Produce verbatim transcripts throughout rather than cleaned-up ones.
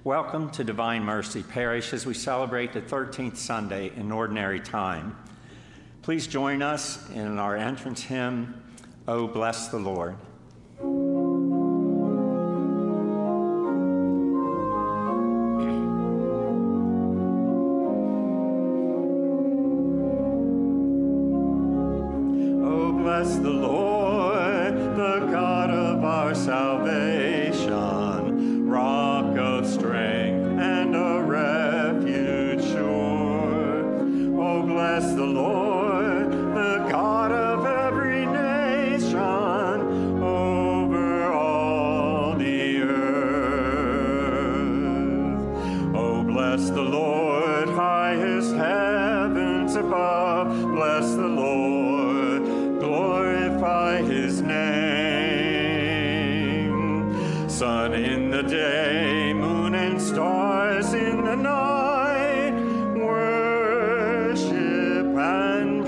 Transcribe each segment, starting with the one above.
Welcome to Divine Mercy Parish as we celebrate the thirteenth Sunday in Ordinary Time. Please join us in our entrance hymn, "Oh, Bless the Lord." Oh, bless the Lord, the God of our salvation, rock of strength and a refuge sure. Oh, bless the Lord, the God of every nation, over all the earth. Oh, bless the Lord, highest heavens above. Bless the Lord, glorify his name. Sun in the day, moon and stars in the night, worship and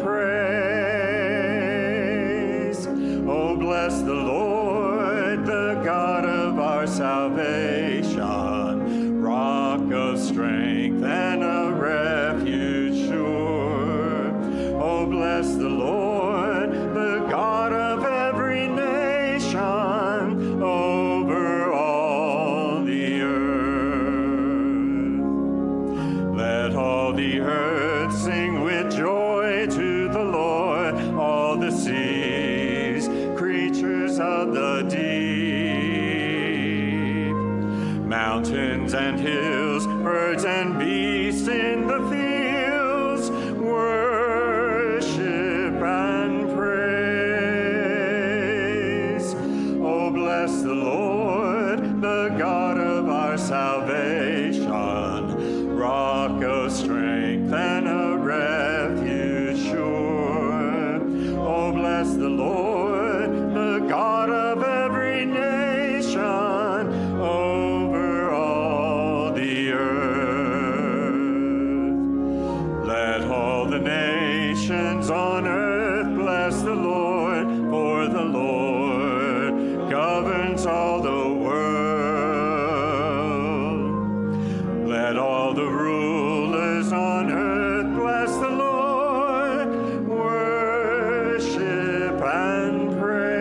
praise. Oh, bless the Lord, the God of our salvation, rock of strength and a refuge sure. Oh, bless the Lord, the God of every nation, over all the earth. Let all the earth sing with joy to the Lord, all the seas, creatures of the deep. Mountains and hills, birds and beasts in the fields, worship and praise. Oh, bless the Lord, the God of our salvation, rock of strength and a refuge sure. Oh, bless the Lord, the God of every nation, over all the earth. Let all the nations on earth bless the Lord, for the Lord governs all the world. Let all the rulers on earth bless the Lord, worship and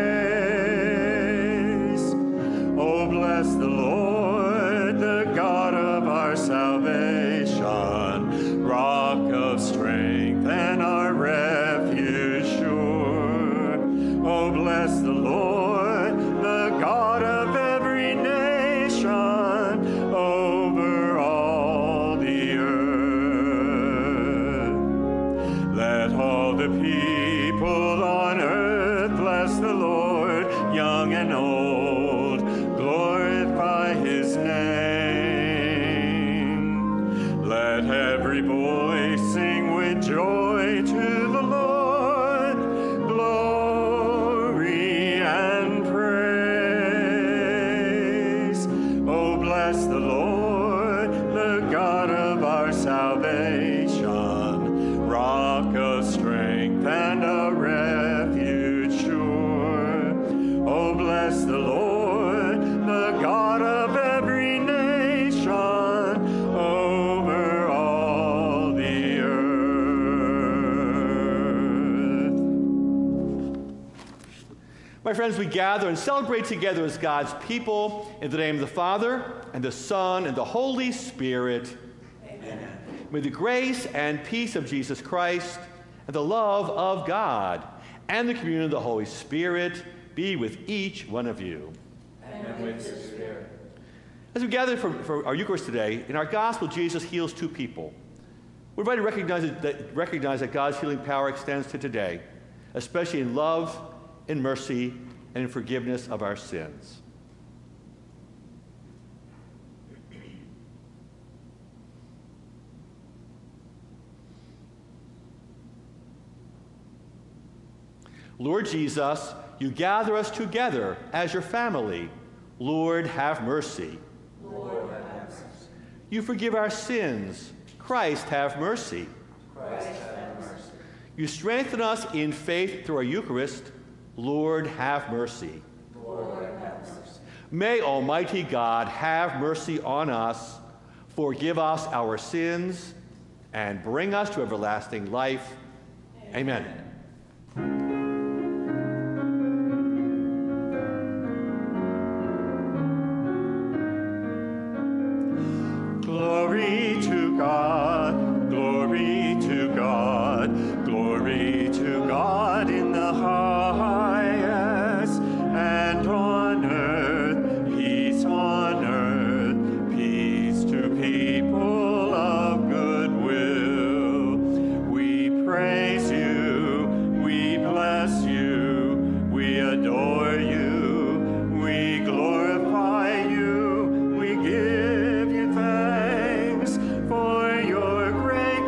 praise. Oh, bless the Lord, the God of our salvation, rock of strength and our refuge sure. Oh, bless the Lord, the God of every nation, over all the earth. Let all the people on earth bless the Lord, young and old, glorify his name. Let every voice sing with joy to the Lord, glory and praise. Oh, bless the Lord, the God of our salvation, rock of strength and a refuge sure. Oh, bless the Lord, the God of every nation, over all the earth. My friends, we gather and celebrate together as God's people in the name of the Father, and the Son, and the Holy Spirit. Amen. May the grace and peace of Jesus Christ, and the love of God, and the communion of the Holy Spirit be with each one of you. And with your spirit. As we gather for, for our Eucharist today, in our Gospel, Jesus heals two people. We're invited to recognize that, recognize that God's healing power extends to today, especially in love, in mercy, and in forgiveness of our sins. Lord Jesus, you gather us together as your family. Lord, have mercy. Lord, have mercy. You forgive our sins. Christ, have mercy. Christ, have mercy. You strengthen us in faith through our Eucharist. Lord, have mercy. Lord, have mercy. May Almighty God have mercy on us, forgive us our sins, and bring us to everlasting life. Amen. Glory to God, glory to God, glory to God in the highest, and on earth, peace on earth, peace to people of good will. We praise you, we bless you, we adore you, we glorify you, we give you thanks for your great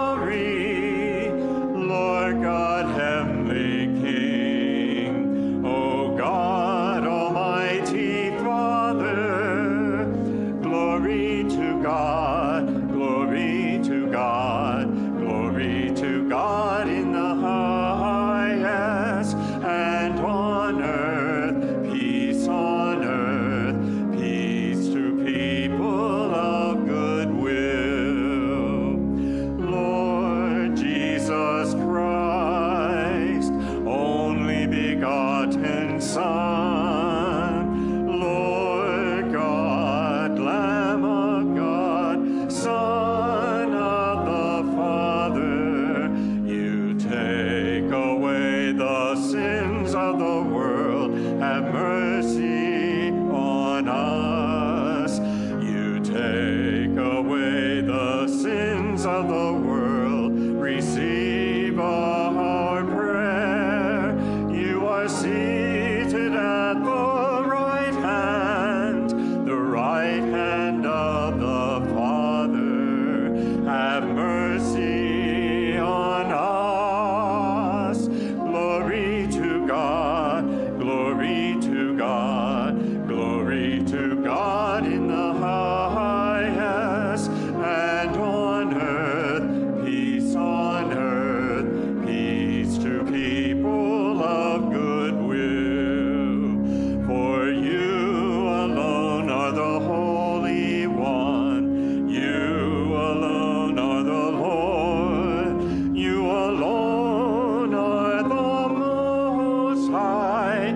glory, Lord God, heavenly King. O God, almighty Father, glory to God, glory to God, glory to God in the highest, and on earth, peace on earth, peace to people of good will. Lord Jesus Christ, only begotten Son, Lord God, Lamb of God, Son of the Father, you take away the sins of the world, have mercy on us. You take away the sins of the world, receive our prayer. You are seated at the right hand, the right hand of the Father. Have mercy on us. Glory to God, glory to God, glory to God in the highest, and on earth, peace on earth, peace to people of good will. For you alone are the Holy One, you alone are the Lord, you alone are the Most High,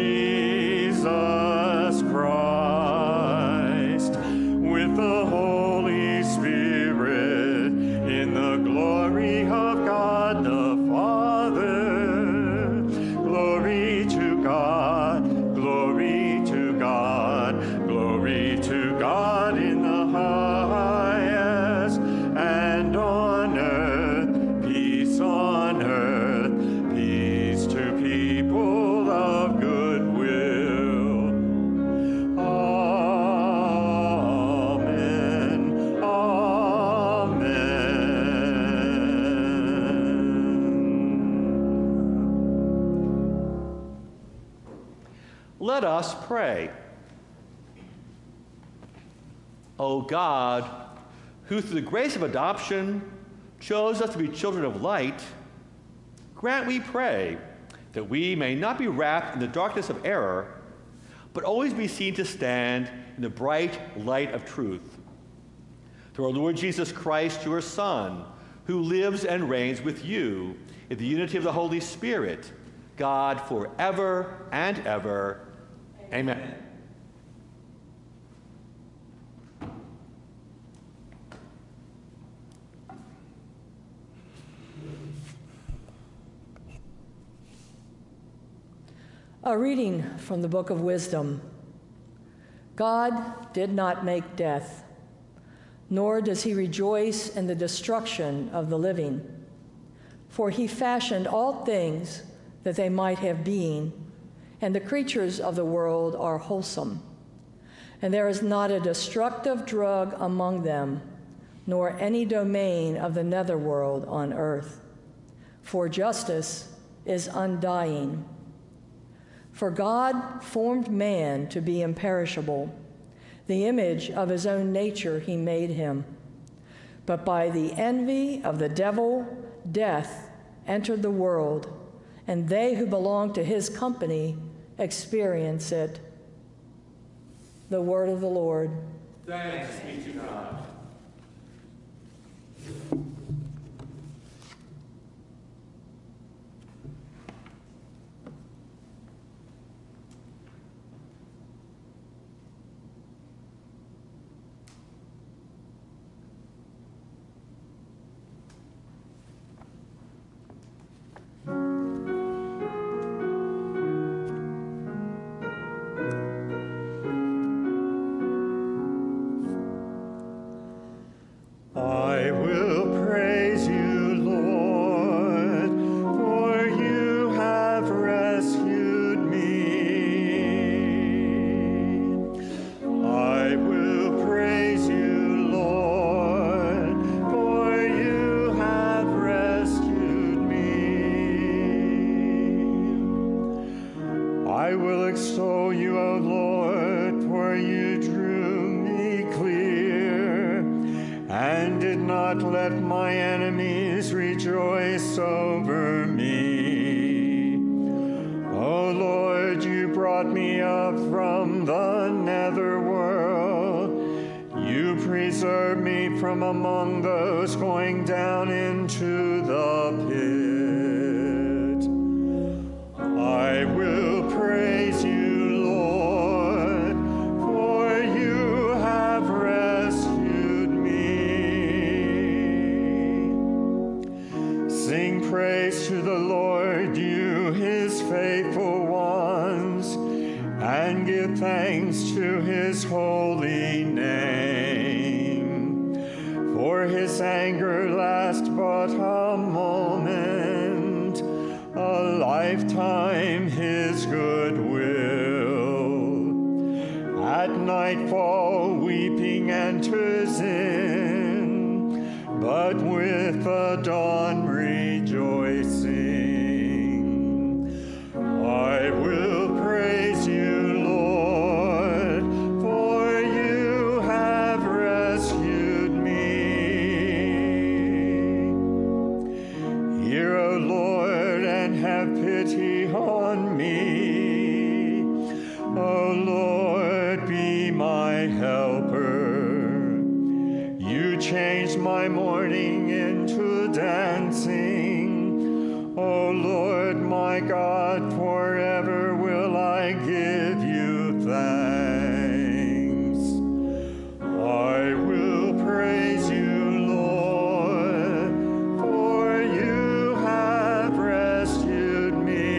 Jesus Christ, with the Holy Spirit, in the glory of God the Father. Glory to God, glory to God, glory to God in the highest, and on earth, peace on earth, peace to people of good will. Amen, amen. Let us pray. O God, who through the grace of adoption chose us to be children of light, grant, we pray, that we may not be wrapped in the darkness of error, but always be seen to stand in the bright light of truth. Through our Lord Jesus Christ, your Son, who lives and reigns with you in the unity of the Holy Spirit, God, forever and ever. Amen. Amen. A reading from the Book of Wisdom. God did not make death, nor does he rejoice in the destruction of the living. For he fashioned all things that they might have being, and the creatures of the world are wholesome. And there is not a destructive drug among them, nor any domain of the netherworld on earth. For justice is undying. For God formed man to be imperishable. The image of his own nature he made him. But by the envy of the devil, death entered the world, and they who belong to his company experience it. The word of the Lord. Thanks be to God. I will praise you, Lord, for you have rescued me. I will praise you, Lord, for you have rescued me. I will extol you, O Lord, for you drew me clear and did not let my enemies rejoice over me. O Lord, you brought me up from the netherworld. You preserved me from among those going down into the pit. I will praise you, Lord, for you have rescued me. Sing praise to the Lord, you his faithful ones, and give thanks to his holy name. For his anger lasts but a moment, a lifetime his goodwill. At nightfall weeping enters in, but with the dawn rejoicing. I will praise you, Lord, for you have rescued me. Hear, O Lord, and have pity on me. O Lord, be my helper. You changed my mourning into dancing. O Lord, my God, forever will I give you thanks. I will praise you, Lord, for you have rescued me.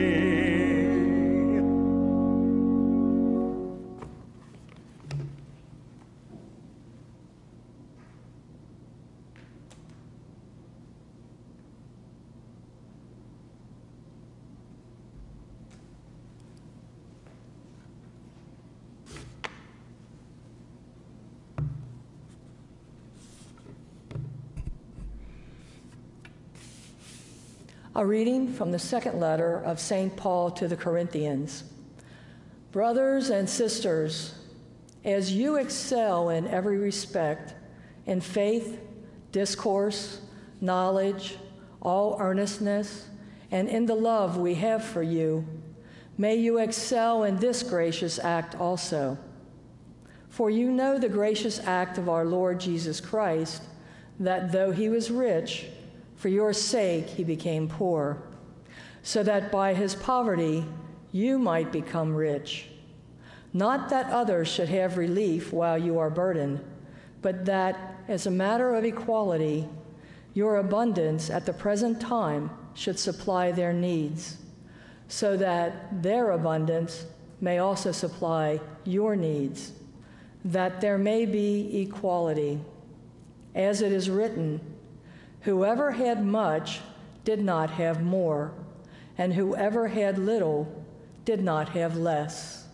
A reading from the second letter of Saint Paul to the Corinthians. Brothers and sisters, as you excel in every respect, in faith, discourse, knowledge, all earnestness, and in the love we have for you, may you excel in this gracious act also. For you know the gracious act of our Lord Jesus Christ, that though he was rich, for your sake he became poor, so that by his poverty you might become rich. Not that others should have relief while you are burdened, but that, as a matter of equality, your abundance at the present time should supply their needs, so that their abundance may also supply your needs, that there may be equality. As it is written, whoever had much did not have more, and whoever had little did not have less.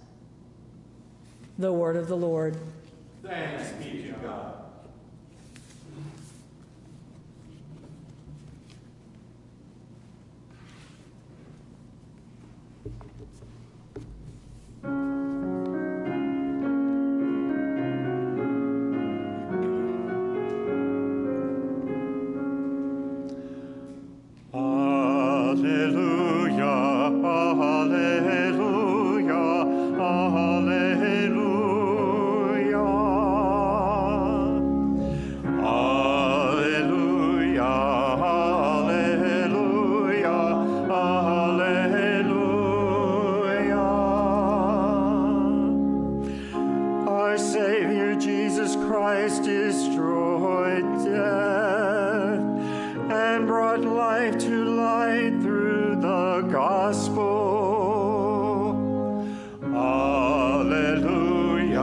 The word of the Lord. Thanks be to God. Alleluia, alleluia, alleluia. life to light through the gospel. Alleluia,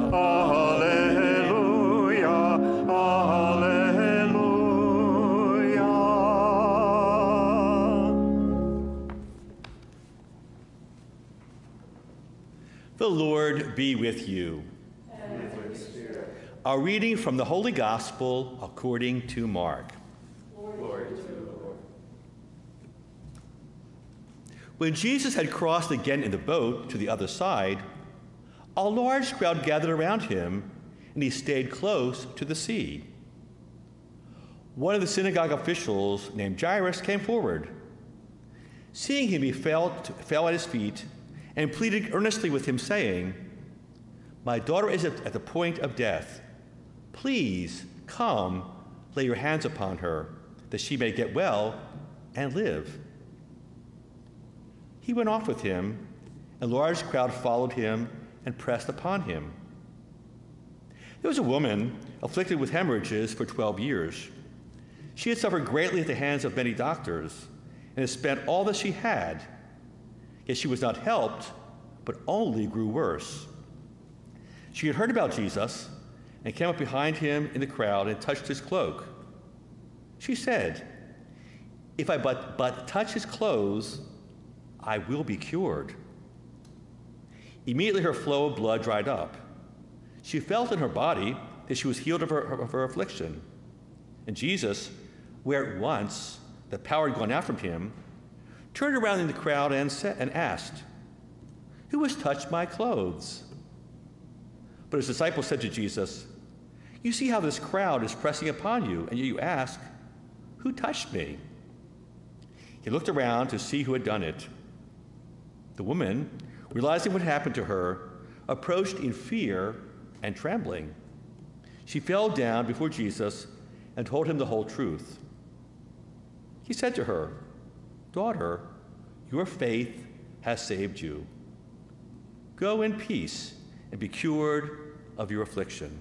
alleluia, alleluia. The Lord be with you. And with your spirit. A reading from the Holy Gospel according to Mark. Glory to the Lord. When Jesus had crossed again in the boat to the other side, a large crowd gathered around him, and he stayed close to the sea. One of the synagogue officials, named Jairus, came forward. Seeing him, he fell, to, fell at his feet and pleaded earnestly with him, saying, "My daughter is at, at the point of death. Please come, lay your hands upon her, that she may get well and live." He went off with him, and a large crowd followed him and pressed upon him. There was a woman afflicted with hemorrhages for twelve years. She had suffered greatly at the hands of many doctors and had spent all that she had. Yet she was not helped, but only grew worse. She had heard about Jesus and came up behind him in the crowd and touched his cloak. She said, "If I but, but touch his clothes, I will be cured." Immediately her flow of blood dried up. She felt in her body that she was healed of her, of her affliction. And Jesus, where at once the power had gone out from him, turned around in the crowd and, said, and asked, "Who has touched my clothes?" But his disciples said to Jesus, "You see how this crowd is pressing upon you, and yet you ask, 'Who touched me?'" He looked around to see who had done it. The woman, realizing what happened to her, approached in fear and trembling. She fell down before Jesus and told him the whole truth. He said to her, "Daughter, your faith has saved you. Go in peace and be cured of your affliction."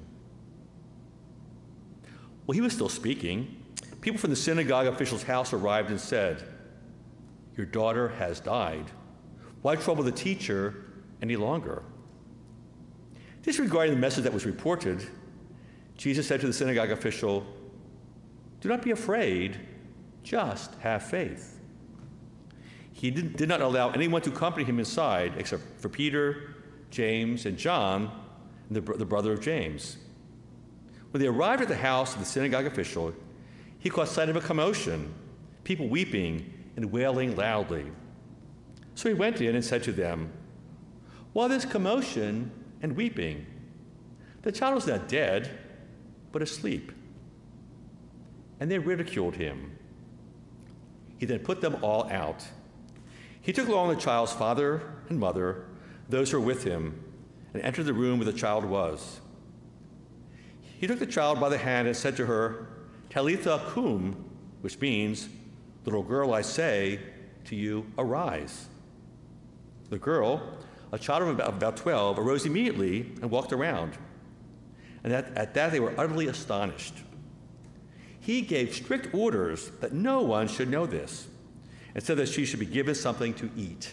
While he was still speaking, people from the synagogue official's house arrived and said, "Your daughter has died. Why trouble the teacher any longer?" Disregarding the message that was reported, Jesus said to the synagogue official, "Do not be afraid, just have faith." He did, did not allow anyone to accompany him inside except for Peter, James, and John, and the, the brother of James. When they arrived at the house of the synagogue official, he caught sight of a commotion, people weeping and wailing loudly. So he went in and said to them, "Why this commotion and weeping? The child is not dead, but asleep." And they ridiculed him. He then put them all out. He took along the child's father and mother, those who were with him, and entered the room where the child was. He took the child by the hand and said to her, "Talitha cum," which means, "Little girl, I say to you, arise." The girl, a child of about, about twelve, arose immediately and walked around. And at, at that they were utterly astonished. He gave strict orders that no one should know this, and said that she should be given something to eat.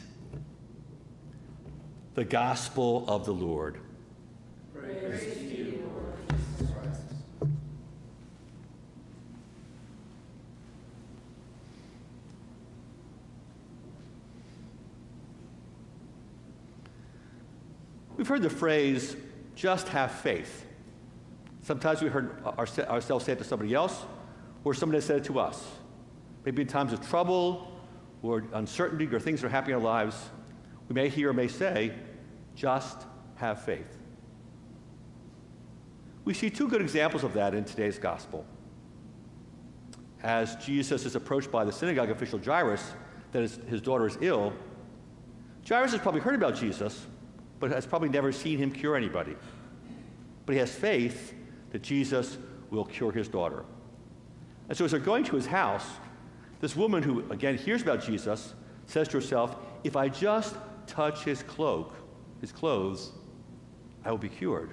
The Gospel of the Lord. Praise to you, Lord Jesus Christ. We've heard the phrase, "just have faith." Sometimes we heard our, ourselves say it to somebody else, or somebody has said it to us. Maybe in times of trouble or uncertainty or things that are happening in our lives, we may hear or may say, "just have faith." We see two good examples of that in today's gospel. As Jesus is approached by the synagogue official Jairus, that his, his daughter is ill, Jairus has probably heard about Jesus, but has probably never seen him cure anybody. But he has faith that Jesus will cure his daughter. And so as they're going to his house, this woman who, again, hears about Jesus says to herself, "If I just touch his cloak, his clothes, I will be cured."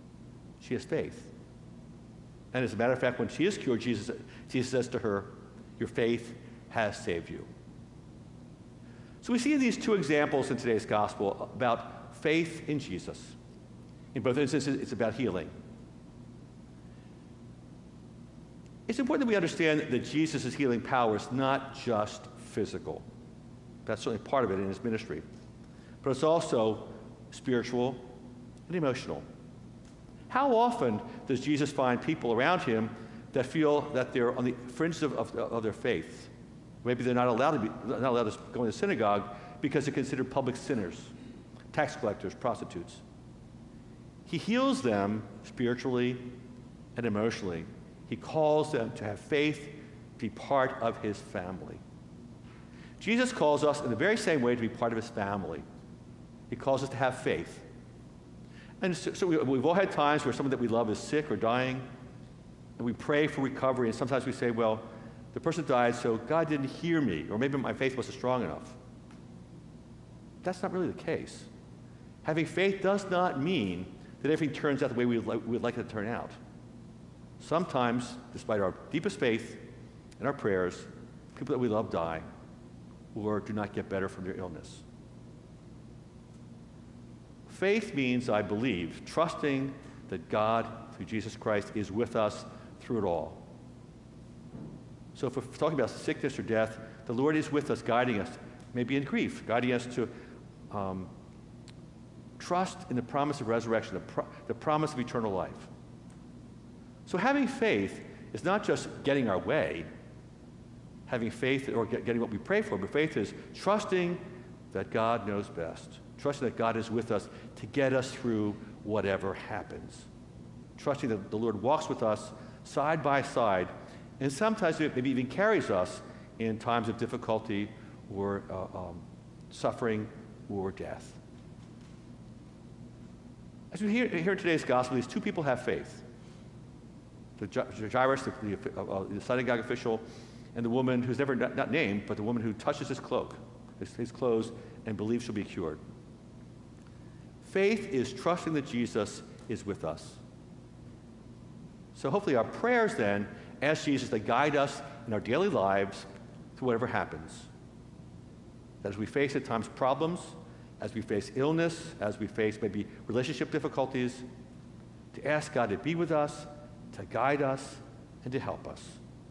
She has faith. And as a matter of fact, when she is cured, Jesus, Jesus says to her, Your faith has saved you. So we see these two examples in today's gospel about faith in Jesus. In both instances, it's about healing. It's important that we understand that Jesus' healing power is not just physical. That's certainly part of it in his ministry. But it's also spiritual and emotional. How often does Jesus find people around him that feel that they're on the fringes of, of, of their faith? Maybe they're not allowed to be not allowed to go in the synagogue because they're considered public sinners, tax collectors, prostitutes. He heals them spiritually and emotionally. He calls them to have faith, to be part of his family. Jesus calls us in the very same way to be part of his family. He calls us to have faith. And so, so we, we've all had times where someone that we love is sick or dying, and we pray for recovery, and sometimes we say, well, the person died, so God didn't hear me, or maybe my faith wasn't strong enough. That's not really the case. Having faith does not mean that everything turns out the way we would like, we would like it to turn out. Sometimes, despite our deepest faith and our prayers, people that we love die or do not get better from their illness. Faith means, I believe, trusting that God, through Jesus Christ, is with us through it all. So if we're talking about sickness or death, the Lord is with us, guiding us, maybe in grief, guiding us to um, trust in the promise of resurrection, the, pro- the promise of eternal life. So having faith is not just getting our way, having faith or get, getting what we pray for, but faith is trusting that God knows best, trusting that God is with us to get us through whatever happens, trusting that the Lord walks with us side by side, and sometimes maybe even carries us in times of difficulty or uh, um, suffering or death. As we hear, hear in today's gospel, these two people have faith. The Jairus, the, the, uh, the synagogue official, and the woman who's never not, not named, but the woman who touches his cloak, his, his clothes, and believes she'll be cured. Faith is trusting that Jesus is with us. So hopefully our prayers then ask Jesus to guide us in our daily lives through whatever happens. That as we face at times problems, as we face illness, as we face maybe relationship difficulties, to ask God to be with us, to guide us, and to help us.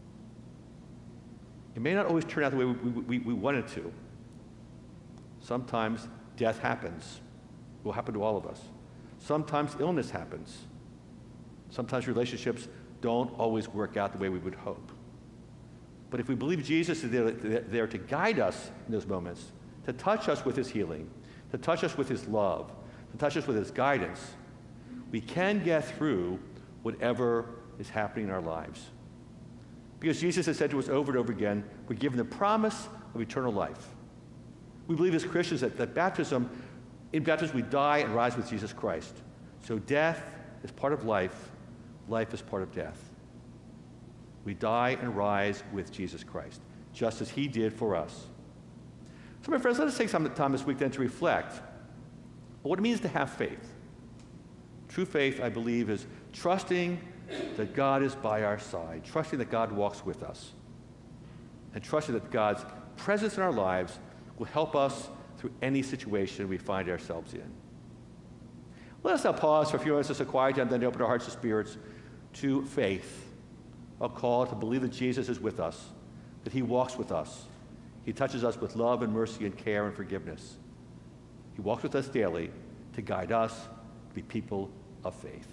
It may not always turn out the way we, we, we want it to. Sometimes death happens. It will happen to all of us. Sometimes illness happens. Sometimes relationships don't always work out the way we would hope. But if we believe Jesus is there, there to guide us in those moments, to touch us with his healing, to touch us with his love, to touch us with his guidance, we can get through whatever is happening in our lives. Because Jesus has said to us over and over again, we're given the promise of eternal life. We believe as Christians that, that baptism, in baptism we die and rise with Jesus Christ. So death is part of life, life is part of death. We die and rise with Jesus Christ, just as he did for us. So my friends, let us take some time this week then to reflect on what it means to have faith. True faith, I believe, is trusting that God is by our side, trusting that God walks with us, and trusting that God's presence in our lives will help us through any situation we find ourselves in. Let us now pause for a few minutes just to quiet down, then to open our hearts and spirits to faith, a call to believe that Jesus is with us, that he walks with us. He touches us with love and mercy and care and forgiveness. He walks with us daily to guide us to be people of faith.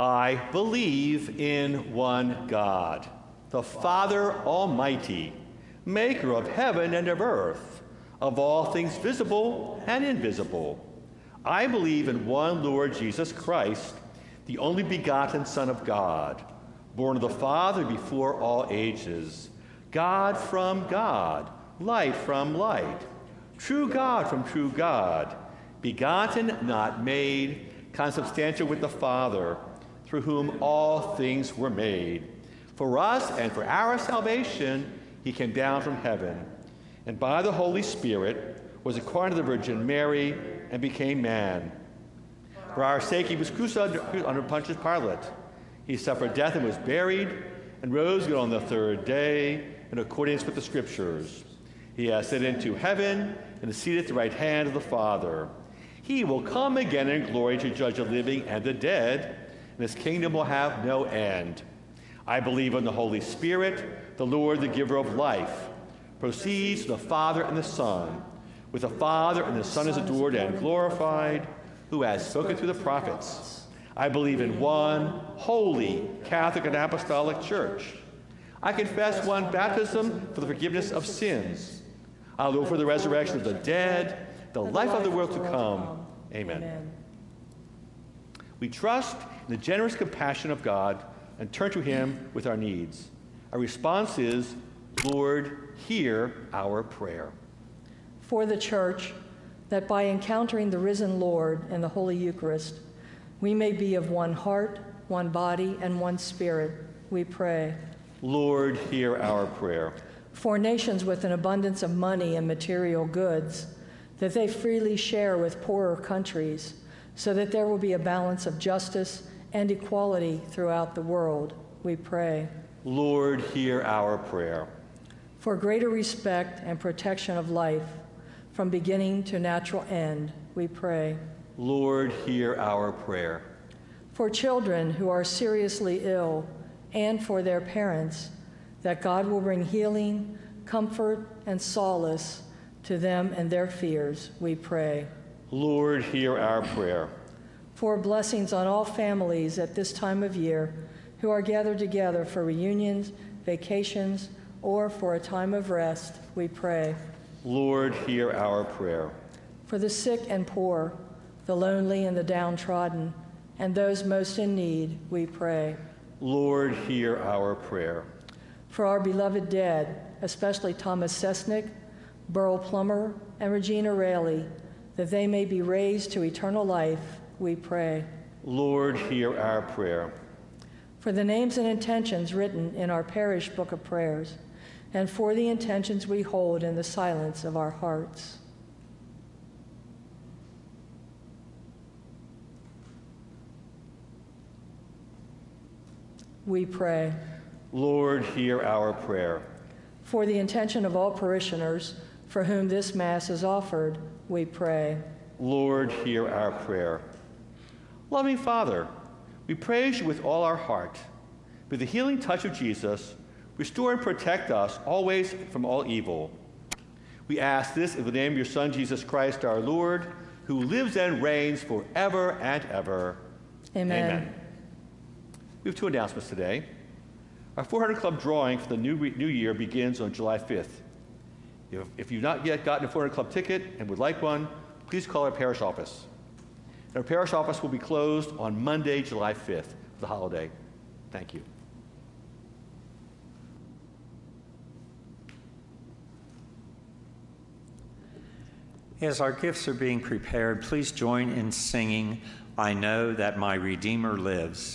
I believe in one God, the Father Almighty, maker of heaven and of earth, of all things visible and invisible. I believe in one Lord Jesus Christ, the only begotten Son of God, born of the Father before all ages, God from God, light from light, true God from true God, begotten, not made, consubstantial with the Father, through whom all things were made. For us and for our salvation, he came down from heaven, and by the Holy Spirit was incarnate of the Virgin Mary and became man. For our sake, he was crucified under Pontius Pilate. He suffered death and was buried, and rose again on the third day in accordance with the Scriptures. He ascended into heaven and is seated at the right hand of the Father. He will come again in glory to judge the living and the dead, and his kingdom will have no end. I believe in the Holy Spirit, the Lord, the giver of life, proceeds from the Father and the Son. With the Father and the Son is adored and glorified, who has spoken through the prophets. I believe in one holy, Catholic, and Apostolic Church. I confess one baptism for the forgiveness of sins. I look for the resurrection of the dead, the life of the world to come. Amen. We trust in the generous compassion of God and turn to him with our needs. Our response is, Lord, hear our prayer. For the Church, that by encountering the risen Lord in the Holy Eucharist, we may be of one heart, one body, and one spirit, we pray. Lord, hear our prayer. For nations with an abundance of money and material goods, that they freely share with poorer countries, so that there will be a balance of justice and equality throughout the world, we pray. Lord, hear our prayer. For greater respect and protection of life, from beginning to natural end, we pray. Lord, hear our prayer. For children who are seriously ill and for their parents, that God will bring healing, comfort, and solace to them and their fears, we pray. Lord, hear our prayer. For blessings on all families at this time of year who are gathered together for reunions, vacations, or for a time of rest, we pray. Lord, hear our prayer. For the sick and poor, the lonely and the downtrodden, and those most in need, we pray. Lord, hear our prayer. For our beloved dead, especially Thomas Sesnick, Burl Plummer, and Regina Raley, that they may be raised to eternal life, we pray. Lord, hear our prayer. For the names and intentions written in our parish book of prayers, and for the intentions we hold in the silence of our hearts. We pray. Lord, hear our prayer. For the intention of all parishioners for whom this Mass is offered, we pray. Lord, hear our prayer. Loving Father, we praise you with all our heart. With the healing touch of Jesus, restore and protect us always from all evil. We ask this in the name of your Son, Jesus Christ, our Lord, who lives and reigns forever and ever. Amen. Amen. We have two announcements today. Our four hundred Club drawing for the new, re- new year begins on July fifth. If, if you've not yet gotten a four hundred Club ticket and would like one, please call our parish office. And our parish office will be closed on Monday, July fifth, for the holiday. Thank you. As our gifts are being prepared, please join in singing, I Know That My Redeemer Lives.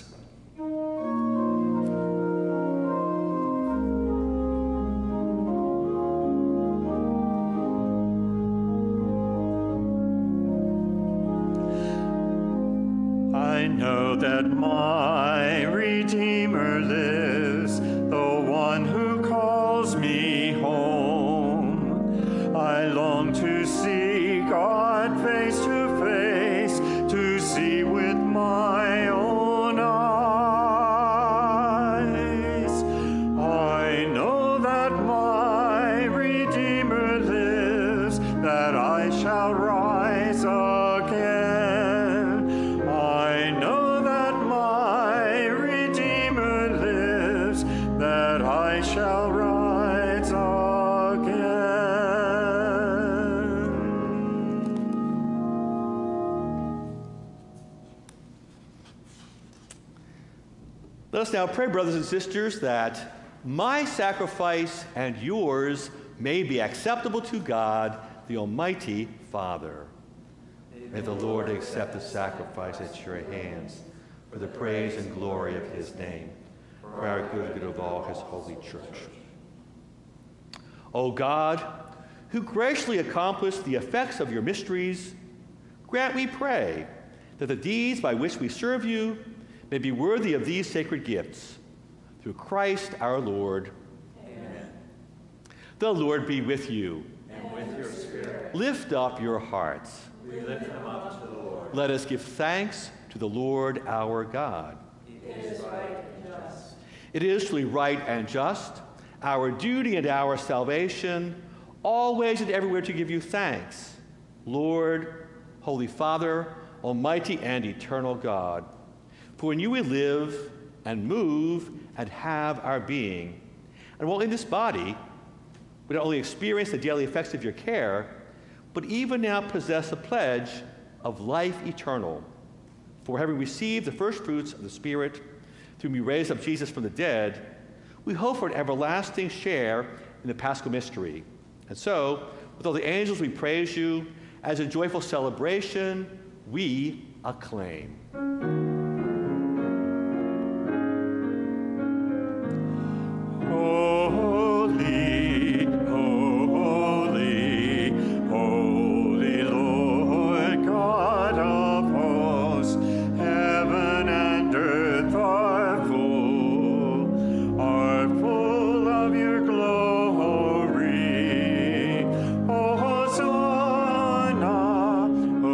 I know that my Redeemer lives, the one who calls me home. I long to see God face to face, to see with my own eyes. I know that my Redeemer lives, that I shall rise again. I know that my Let us now pray, brothers and sisters, that my sacrifice and yours may be acceptable to God, the Almighty Father. May the Lord accept the sacrifice at your hands for the praise and glory of his name, for our good and good of all his holy church. O God, who graciously accomplished the effects of your mysteries, grant, we pray, that the deeds by which we serve you may be worthy of these sacred gifts. Through Christ our Lord. Amen. The Lord be with you. And with your spirit. Lift up your hearts. We lift them up to the Lord. Let us give thanks to the Lord our God. It is right and just. It is truly right and just, our duty and our salvation, always and everywhere to give you thanks, Lord, Holy Father, Almighty and eternal God. For in you we live and move and have our being. And while in this body, we not only experience the daily effects of your care, but even now possess a pledge of life eternal. For having received the first fruits of the Spirit, through whom you raised up Jesus from the dead, we hope for an everlasting share in the Paschal mystery. And so, with all the angels, we praise you. As a joyful celebration, we acclaim. Holy, holy, holy Lord God of hosts, heaven and earth are full, are full of your glory. Hosanna,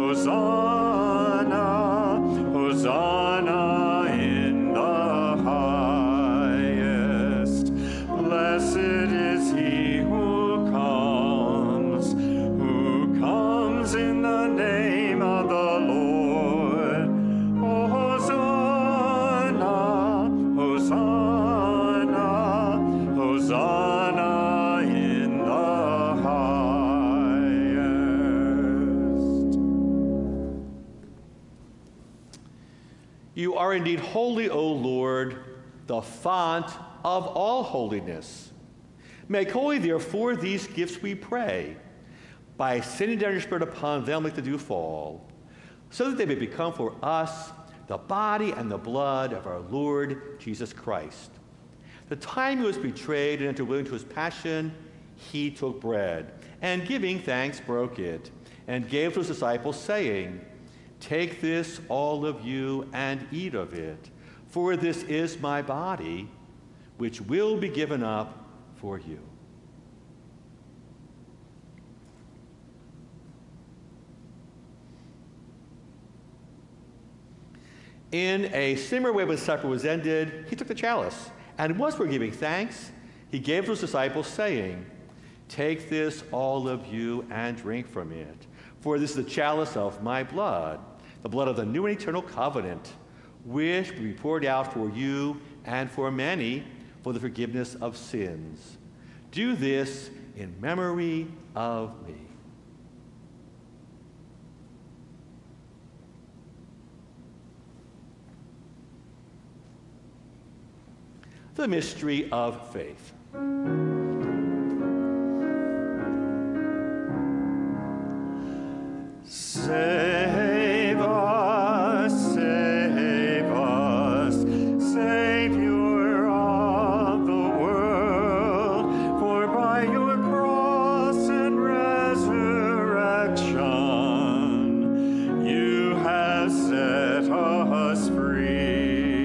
Hosanna, Hosanna in the highest. Blessed is he who comes, who comes in the name of the Lord. Hosanna, Hosanna, Hosanna in the highest. You are indeed holy, O Lord, the font of all holiness. Make holy, therefore, these gifts, we pray, by sending down your Spirit upon them like the dew fall, so that they may become for us the body and the blood of our Lord Jesus Christ. The time he was betrayed and entered willingly into his passion, he took bread, and giving thanks, broke it, and gave to his disciples, saying, "Take this, all of you, and eat of it, for this is my body, which will be given up for you." In a similar way, when supper was ended, he took the chalice, and once for giving thanks, he gave to his disciples, saying, "Take this, all of you, and drink from it, for this is the chalice of my blood, the blood of the new and eternal covenant, which will be poured out for you and for many for the forgiveness of sins. Do this in memory of me." The mystery of faith. Save us, save us, Savior of the world, for by your cross and resurrection you have set us free.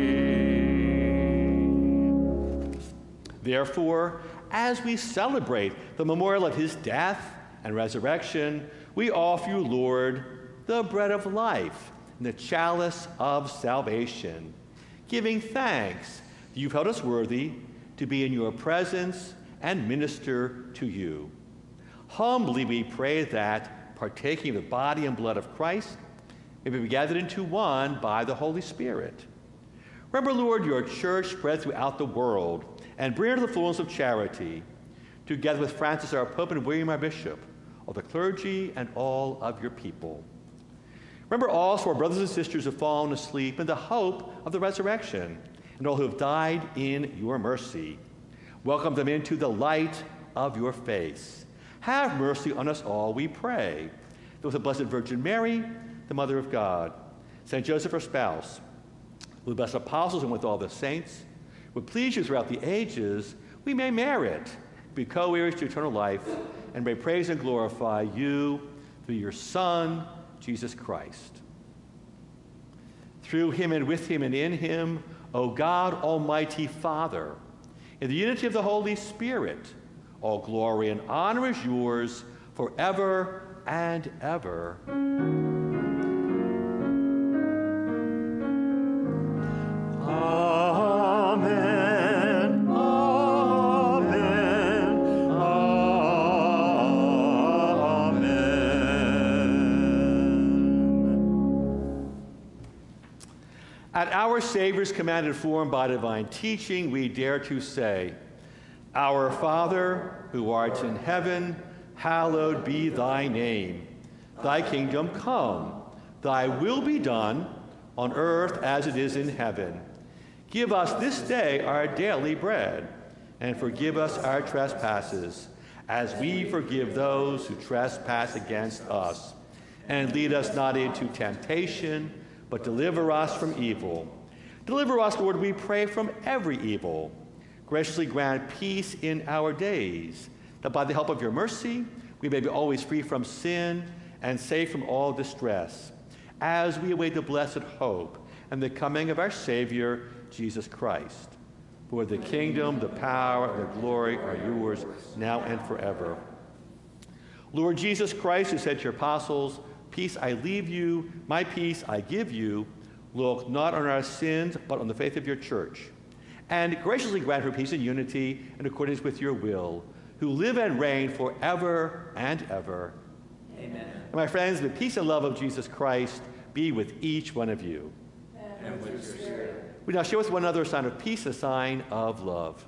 Therefore, as we celebrate the memorial of his death and resurrection, we offer you, Lord, the bread of life and the chalice of salvation, giving thanks that you've held us worthy to be in your presence and minister to you. Humbly we pray that, partaking of the body and blood of Christ, may we be gathered into one by the Holy Spirit. Remember, Lord, your church spread throughout the world, and bring her to the fullness of charity, together with Francis our Pope and William our Bishop, all the clergy and all of your people. Remember also our brothers and sisters who have fallen asleep in the hope of the resurrection, and all who have died in your mercy. Welcome them into the light of your face. Have mercy on us all, we pray. With the Blessed Virgin Mary, the Mother of God, Saint Joseph, her spouse, with the blessed apostles and with all the saints, would please you throughout the ages, we may merit, be co-heirs to eternal life, and may praise and glorify you through your Son, Jesus Christ. Through him and with him and in him, O God, Almighty Father, in the unity of the Holy Spirit, all glory and honor is yours forever and ever. Amen. Amen. Amen. At our Savior's command informed by divine teaching, we dare to say, Our Father, who art in heaven, hallowed be thy name. Thy kingdom come, thy will be done on earth as it is in heaven. Give us this day our daily bread, and forgive us our trespasses, as we forgive those who trespass against us. And lead us not into temptation, but deliver us from evil. Deliver us, Lord, we pray, from every evil. Graciously grant peace in our days, that by the help of your mercy, we may be always free from sin and safe from all distress, as we await the blessed hope and the coming of our Savior, Jesus Christ. For the kingdom, the power, and the glory are yours, now and forever. Lord Jesus Christ, who said to your apostles, Peace I leave you, my peace I give you, look not on our sins, but on the faith of your church. And graciously grant her peace and unity in accordance with your will, who live and reign forever and ever. Amen. And my friends, the peace and love of Jesus Christ be with each one of you. And with your spirit. We now share with one another a sign of peace, a sign of love.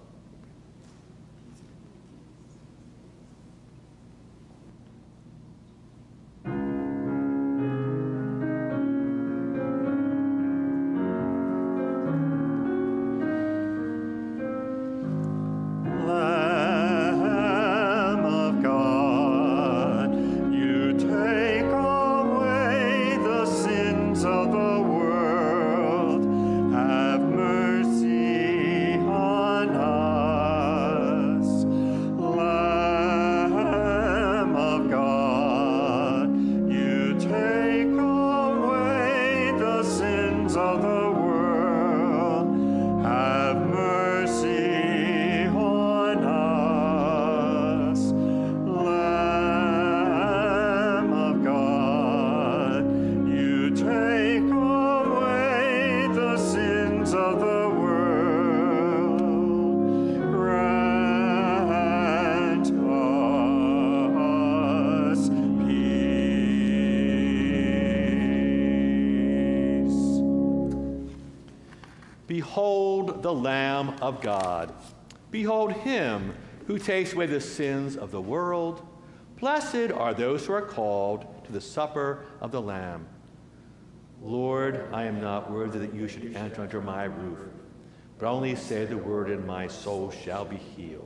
Behold the Lamb of God. Behold him who takes away the sins of the world. Blessed are those who are called to the supper of the Lamb. Lord, I am not worthy that you should enter under my roof, but only say the word and my soul shall be healed.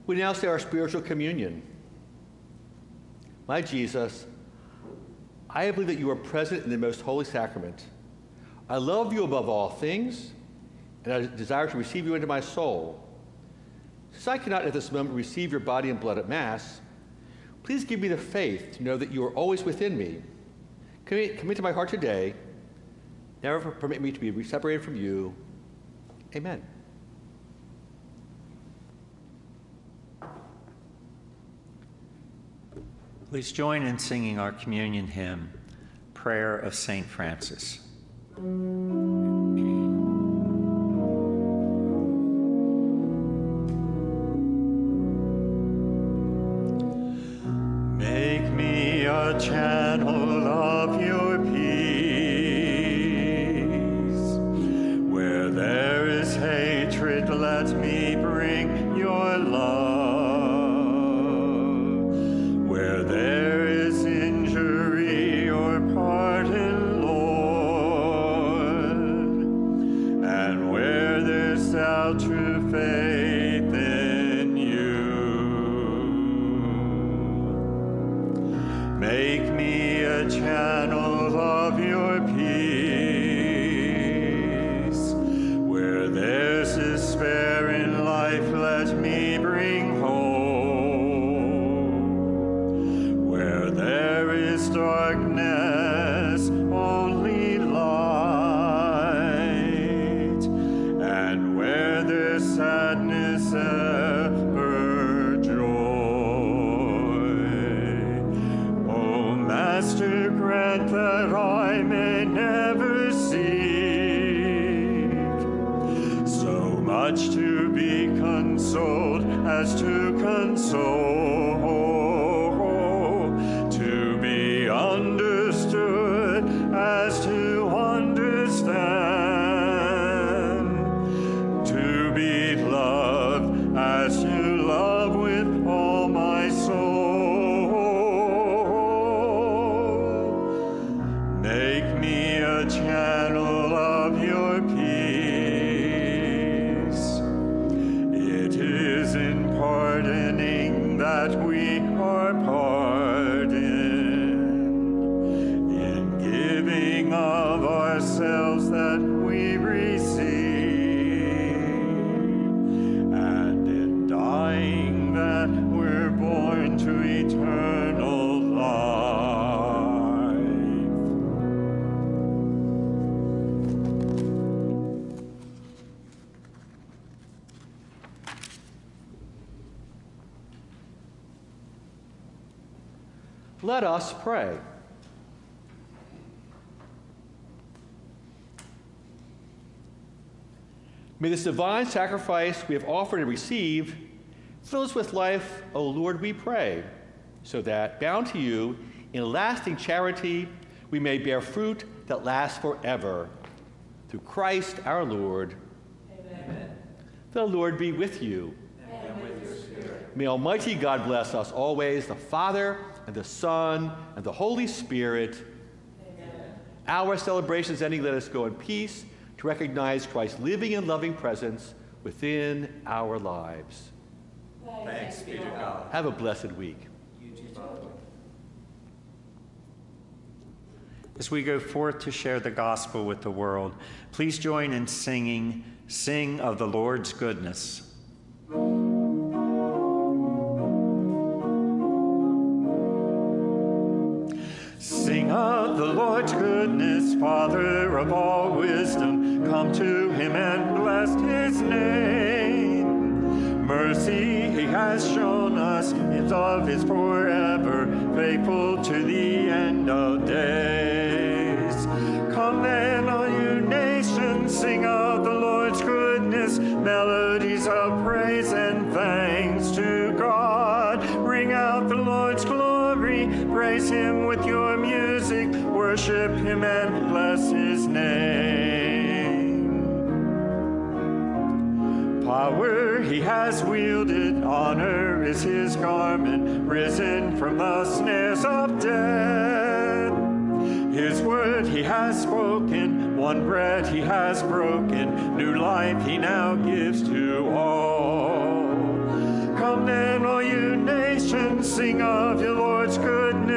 We now say our spiritual communion. My Jesus, I believe that you are present in the most holy sacrament. I love you above all things, and I desire to receive you into my soul. Since I cannot at this moment receive your body and blood at Mass, please give me the faith to know that you are always within me. Commit, commit to my heart today. Never permit me to be separated from you. Amen. Please join in singing our communion hymn, Prayer of Saint Francis. Make me a channel of your peace. Where there is hatred, let me bring your love. Where there is injury or pardon, Lord, and where there's doubt, true faith in you. Make me a channel of your peace. Where there's despair in life, let me bring hope. Where there is darkness, only light. And where there's sadness, ever joy. O Master, grant that I may never seek so much to be consoled as to console, to be understood as to understand, to be loved as to love with all my soul. Make me a channel of your peace. It is in pardoning that we are pardoned, in giving of ourselves that we receive, and in dying that we're born to eternal life. Let us pray. May this divine sacrifice we have offered and received fill us with life, O Lord, we pray, so that, bound to you in lasting charity, we may bear fruit that lasts forever. Through Christ our Lord. Amen. The Lord be with you. And with your spirit. May Almighty God bless us always, the Father, and the Son, and the Holy Spirit. Amen. Our celebrations ending, let us go in peace to recognize Christ's living and loving presence within our lives. Thanks be to God. Have a blessed week. You too. As we go forth to share the gospel with the world, please join in singing, Sing of the Lord's Goodness. Sing of the Lord's goodness, Father of all wisdom, come to him and bless his name. Mercy he has shown us, his love is forever, faithful to the end of days. Come then, all you nations, sing of the Lord's goodness, melodies of praise and thanks to God. Ring out the Lord's glory, praise him with your music, worship him and bless his name. Power he has wielded, honor is his garment, risen from the snares of death. His word he has spoken, one bread he has broken, new life he now gives to all. Come then,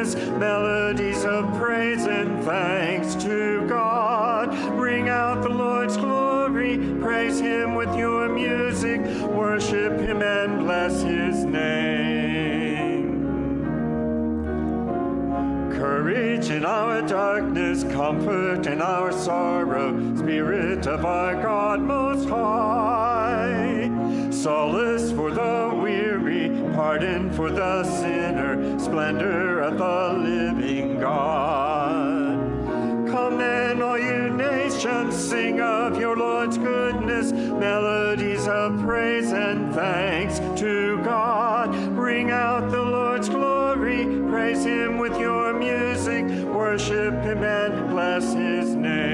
goodness, melodies of praise and thanks to God. Ring out the Lord's glory, praise him with your music, worship him and bless his name. Courage in our darkness, comfort in our sorrow, Spirit of our God Most High. Solace for the weary, pardon for the sinner, splendor of the living God. Come then, all you nations, sing of your Lord's goodness, melodies of praise and thanks to God. Ring out the Lord's glory, praise him with your music, worship him and bless his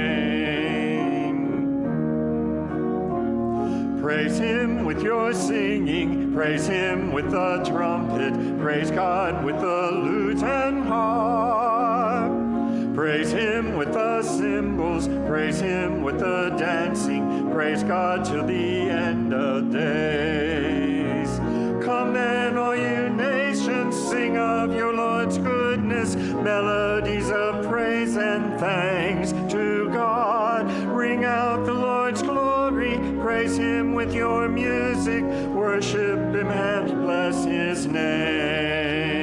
name. Praise him with your singing, praise him with the trumpet, praise God with the lute and harp. Praise him with the cymbals, praise him with the dancing, praise God till the end of days. Come then, all you nations, sing of your Lord's goodness, melodies of praise and thanks to God. Ring out the Lord's glory, praise him with your music, worship him and bless his name.